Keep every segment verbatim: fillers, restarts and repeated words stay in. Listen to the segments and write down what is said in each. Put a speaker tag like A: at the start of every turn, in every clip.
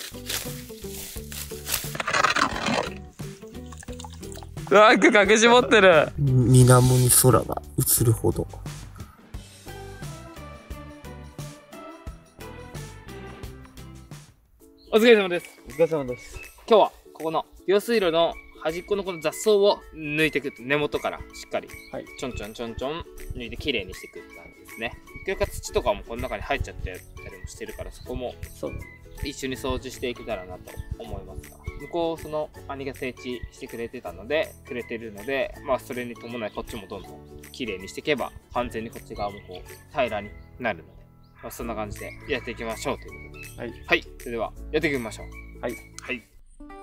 A: うわ、隠し持ってる。
B: 水面に空が映るほど。
A: お疲れ様です。
B: お疲れ様です。
A: 今日はここの用水路の端っこのこの雑草を抜いていく。根元からしっかり、はい、ちょんちょんちょんちょん抜いてきれいにしていくって感じですね。それから土とかもこの中に入っちゃってたりもしてるから、そこも一緒に掃除していけたらなと思いますが、向こうその兄が整地してくれてたのでくれてるので、まあそれに伴いこっちもどんどんきれいにしていけば完全にこっち側もこう平らになるので、まあ、そんな感じでやっていきましょうということで、はい、はい、それではやっていきましょう。はい、はい。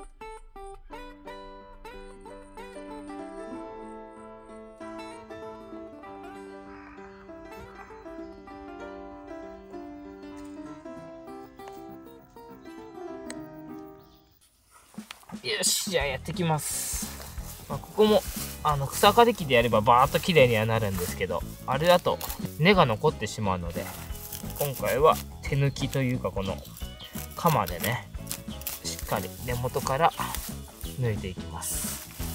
A: よし、じゃあやっていきます。まあ、ここもあの草刈り機でやればバーッと綺麗にはなるんですけど、あれだと根が残ってしまうので、今回は手抜きというか、この鎌でね、しっかり根元から抜いていきます。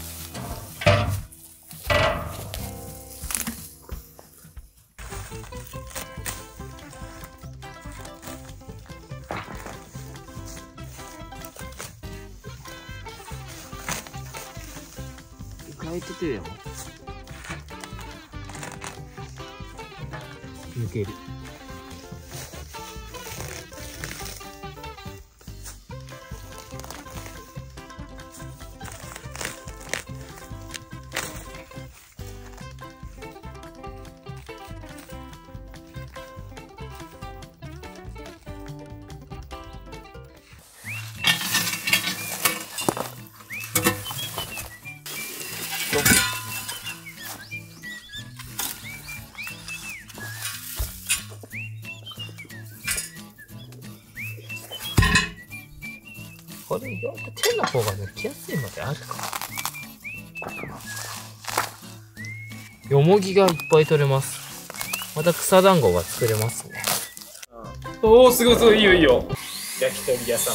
A: 意外と手でも抜ける。これ意外と手の方が抜きやすいのであるか。よもぎがいっぱい取れます。また草団子が作れますね。うん、おお、すごいすごい、いいよいいよ。焼き鳥屋さん。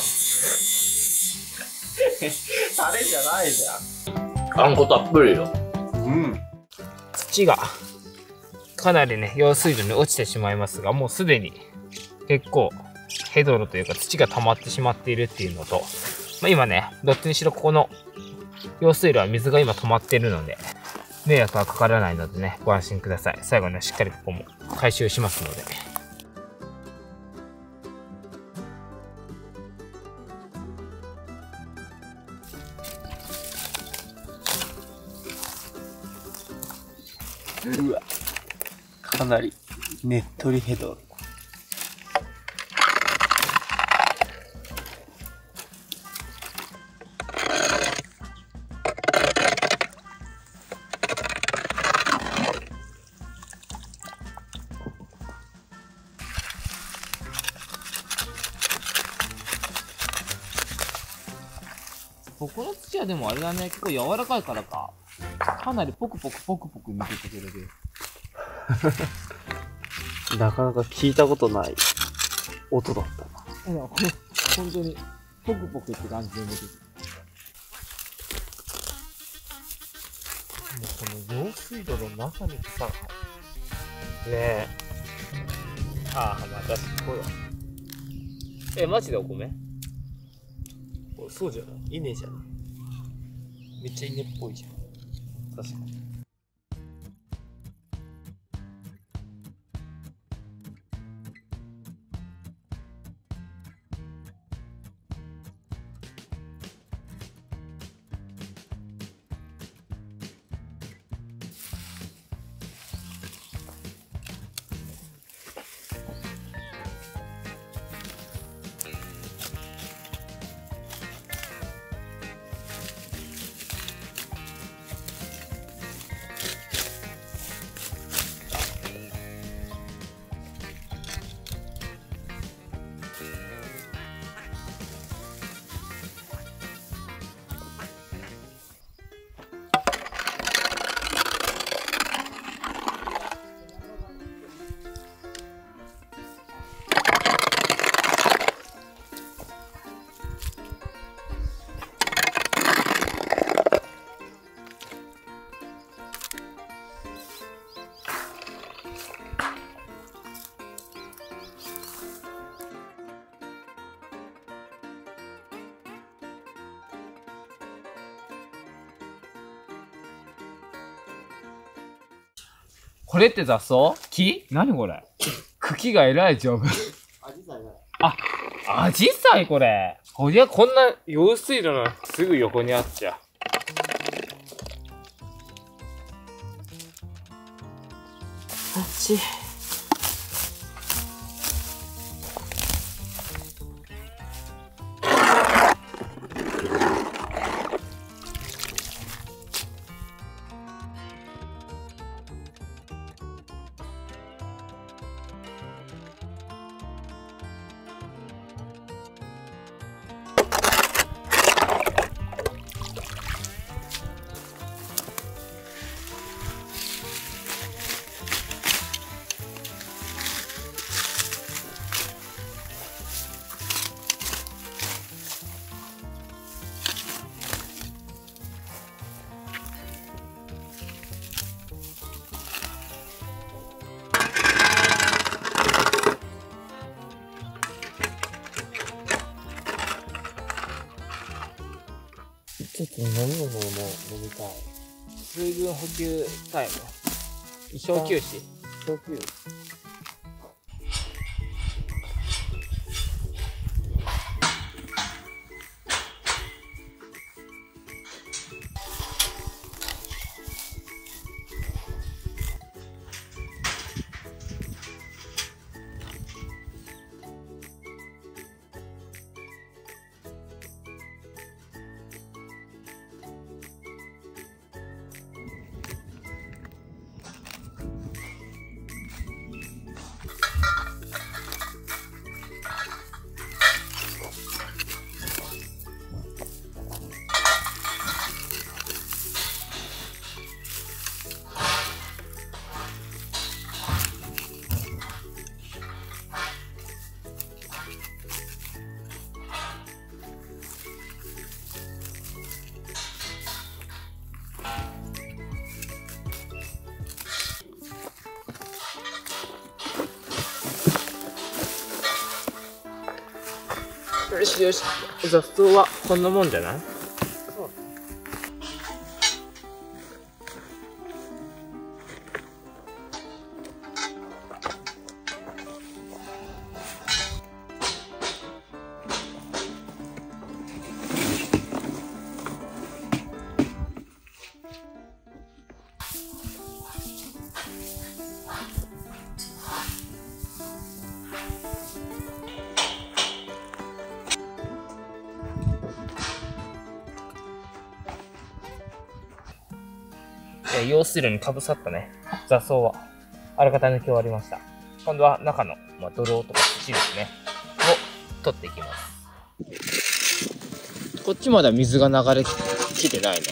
B: タレじゃないじゃん。
A: あんこたっぷりよ。
B: うん。
A: 土がかなりね、用水路に落ちてしまいますが、もうすでに結構ヘドロというか土が溜まってしまっているっていうのと、まあ、今ね、どっちにしろここの用水路は水が今止まっているので、迷惑はかからないのでね、ご安心ください。最後ね、しっかりここも回収しますので。
B: うわ、かなりねっとりヘドロ。
A: ここの土はでもあれだね、結構柔らかいからか、かなりポクポクポクポク抜けてくれる。
B: なかなか聞いたことない音だったな。
A: いや、これ本当にポクポクって感じで抜けてくる。もうこの用水路の中に草が入る。ねえ。ああ、またしっこいわ。え、マジでお米？
B: そうじゃない？稲じゃない？めっちゃ稲っぽいじゃん。確かに。
A: これって雑草？木？何これ？茎がえらい丈夫。
B: アジサイだ。
A: あ、アジサイこれ。こりゃこんな用水路のすぐ横にあっちゃ。
B: あっち。ちょっと飲み物も飲みたい。
A: 水分補給タイム。小休止。
B: 小休。
A: よしよし。雑草はこんなもんじゃない？
B: そう。
A: 用水路にかぶさったね、雑草はあらかた抜き終わりました。今度は中の、まあ、泥とか土ですねを取っていきます。こっちまで水が流れきてないね。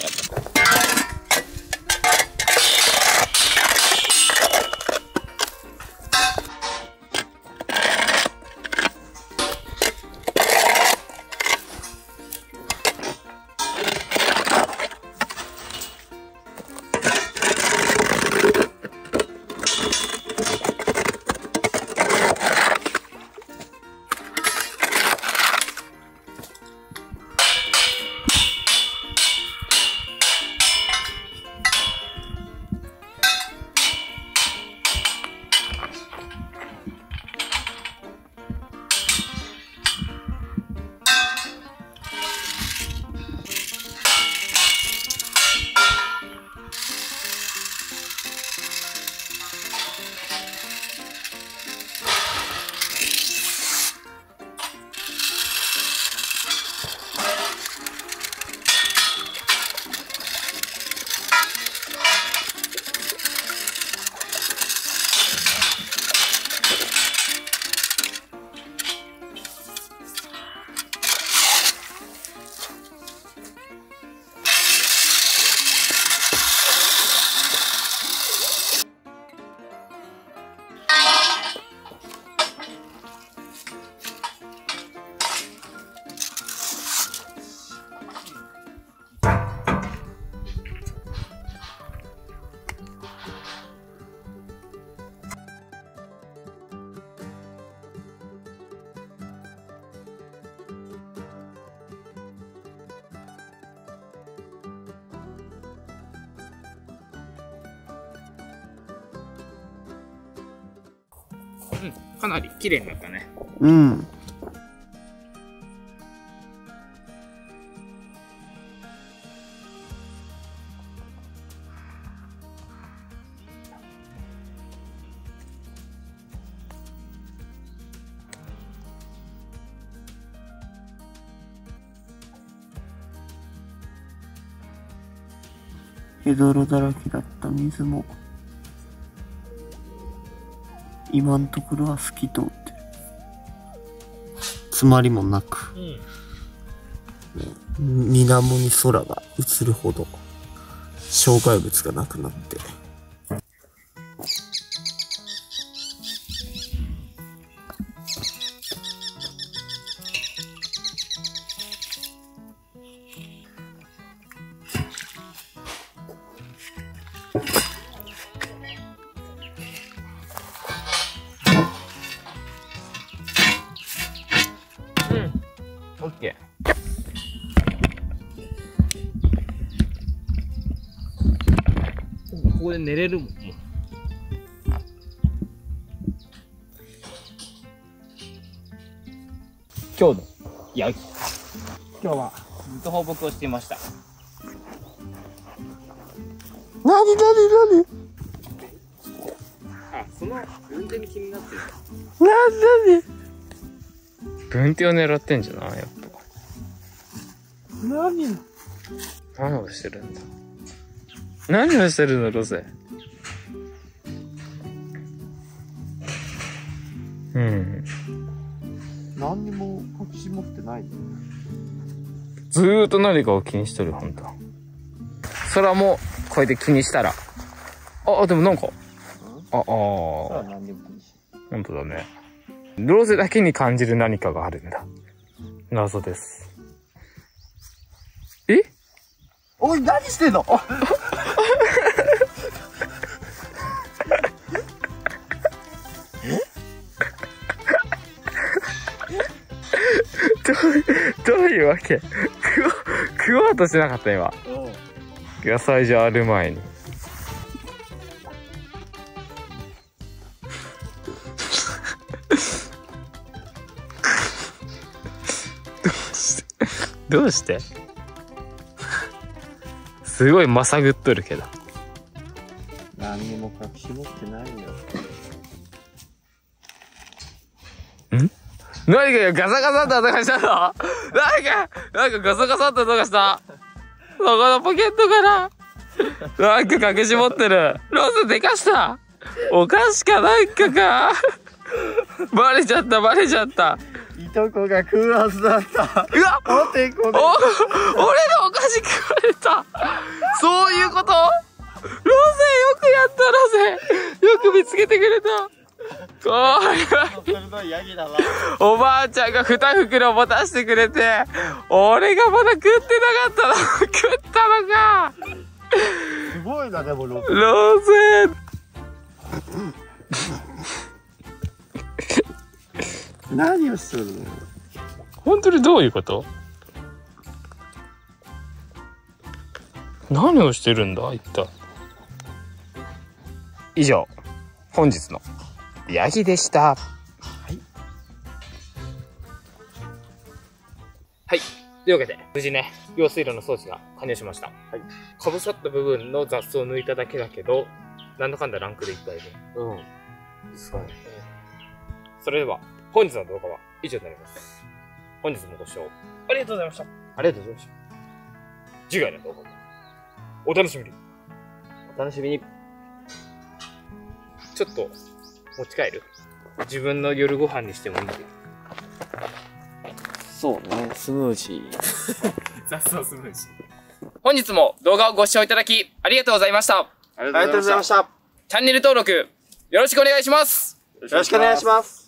A: うん、かなり綺麗になったね。
C: うん。ヘドロだらけだった水も今のところは透き通ってる。詰まりもなく、うん、水面に空が映るほど障害物がなくなって、
A: オッケー。ここで寝れるもん。今日のヤギ。今日はずっと放牧をしていました。
C: なになになに。
A: あ、その運転に気になってる。
C: なになに。
B: 軍手を狙ってんじゃないやっぱ。
C: 何
B: 何をしてるんだ。何をしてるのロゼ。うん。
C: 何にも隠し持ってない。
B: ずーっと何かを気にしてるよ、ほんと。空もこうやって気にしたら。あ、でもなんか。あ、ああ。
C: 空何にも気にしない。
B: ほんとだね。ロゼだけに感じる何かがあるんだ。謎です。え？
C: おい、何してんの？
B: どう、どういうわけ？食おう、食おうとしなかった今。野菜じゃある前に。どうしてすごいまさぐっとるけど。
C: 何にも隠し持ってないよ。
B: ん？何かガサガサって音がしたの？なんか、なんかガサガサって音がした。そこのポケットから。なんか隠し持ってる。ロスでかした。お菓子かなんかか。バレちゃった、バレちゃった。
C: いとこが食うはずだった。
B: うわ
C: おてこで。お、
B: 俺のお菓子食われた。そういうこと？ロゼよくやったロゼ。よく見つけてくれた。これは
C: 鋭いヤギだな。
B: おばあちゃんが二袋持たしてくれて、俺がまだ食ってなかったの。食ったのか。
C: すごいな、でもロゼ。
B: ロゼ。
C: 何をしてるの？
B: 本当にどういうこと？何をしてるんだ一体。以上、本日のヤギでした。はい。はい。というわけで、無事ね、用水路の装置が完了しました。はい。かぶさった部分の雑草を抜いただけだけど、なんだかんだランクでいっぱいいる。うん。すごい。それでは、本日の動画は以上になります。本日もご視聴ありがとうございました。ありがとうございました。次回の動画もお楽しみに。
C: お楽しみに。
B: ちょっと持ち帰る？自分の夜ご飯にしてもいいんだよ。
C: そうね、スムージー。
B: 雑草スムージー。本日も動画をご視聴いただきありがとうございました。
C: ありがとうございました。
B: チャンネル登録よろしくお願いします。
C: よろしくお願いします。